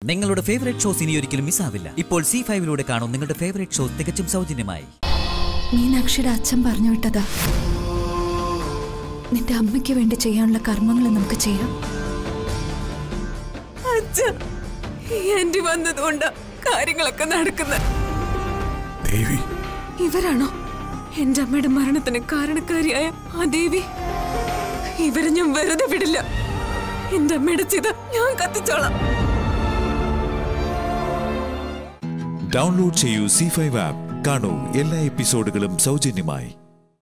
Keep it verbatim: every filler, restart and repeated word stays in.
നിങ്ങളുടെ favourite shows ഇനി ഒരിക്കലും മിസ്സാവില്ല. ഇപ്പോൾ സി ഫൈവിലൂടെ കാണും നിങ്ങളുടെ ഫേവറേറ്റ് ഷോ തികച്ചും സൗജന്യമായി. മീനാക്ഷിയുടെ അച്ഛൻ പറഞ്ഞു വിട്ടതാ, നിന്റെ അമ്മയ്ക്ക് വേണ്ടി ചെയ്യാനുള്ള കർമ്മങ്ങൾ നമുക്ക് ചെയ്യാം. ആന്റി വന്നതുകൊണ്ട് കാര്യങ്ങളൊക്കെ നടക്കുന്നത്. ഇവരാണോ എന്റെ അമ്മയുടെ മരണത്തിന് കാരണക്കാരിയായ ആ ദേവി? ഇവരെ ഞാൻ വെറുതെ വിടില്ല. എന്റെ അമ്മയുടെ ചിത ഞാൻ കത്തിച്ചോളാം. ഡൗൺലോഡ് ചെയ്യൂ സി ഫൈവ് ആപ്പ്. കാണൂ എല്ലാ എപ്പിസോഡുകളും സൗജന്യമായി.